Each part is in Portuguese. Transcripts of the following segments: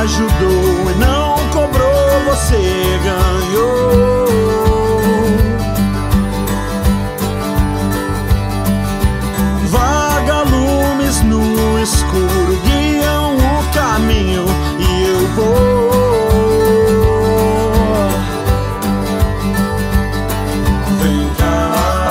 ajudou e não cobrou, você ganhou. Vagalumes no escuro guiam o caminho e eu vou. Vem cá.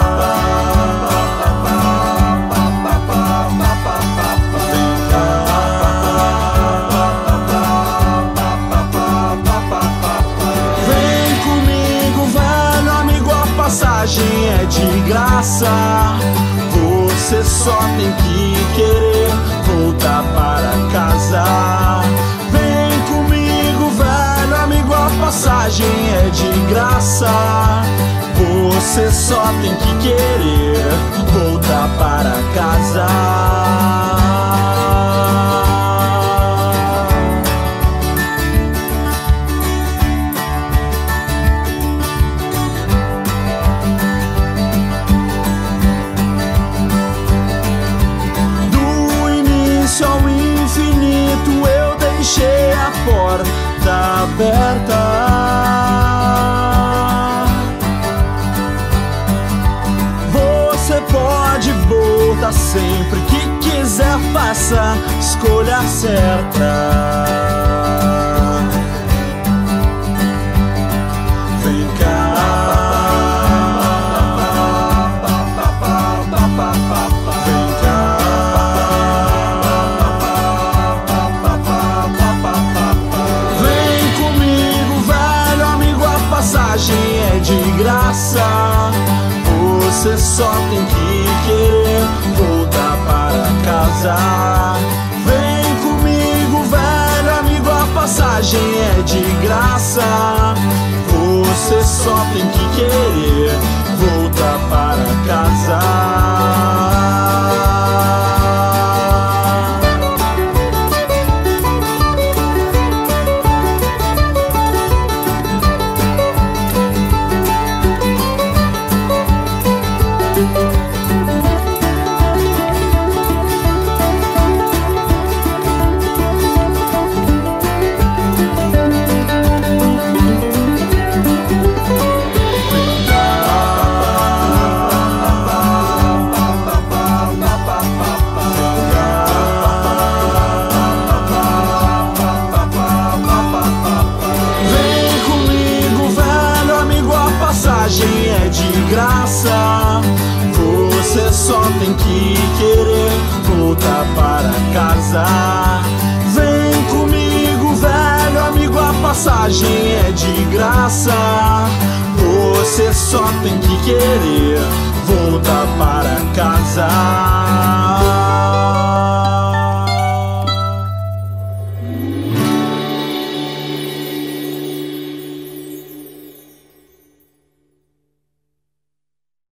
Vem comigo, velho amigo, a passagem é de graça. Você só tem que querer voltar para casa. Vem comigo, velho amigo, a passagem é de graça. Você só tem que querer voltar para casa. Ao infinito eu deixei a porta aberta. Você pode voltar sempre que quiser, faça a escolha certa. Vem cá. É de graça, você só tem que querer voltar para casa. Vem comigo, velho amigo, a passagem é de graça. Você só tem que querer voltar para casa. É de graça, você só tem que querer voltar para casa. Vem comigo, velho amigo, a passagem é de graça. Você só tem que querer voltar para casa.